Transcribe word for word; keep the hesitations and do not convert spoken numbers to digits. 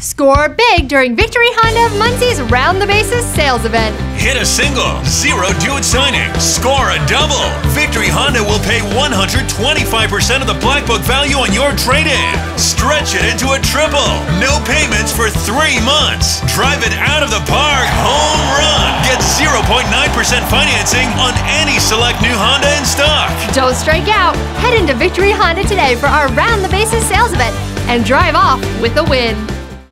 Score big during Victory Honda of Muncie's Round the Bases sales event. Hit a single, zero due at signing. Score a double. Victory Honda will pay one hundred twenty-five percent of the Black Book value on your trade-in. Stretch it into a triple. No payments for three months. Drive it out of the park. Home run. Get zero point nine percent financing on any select new Honda in stock. Don't strike out. Head into Victory Honda today for our Round the Bases sales event and drive off with a win.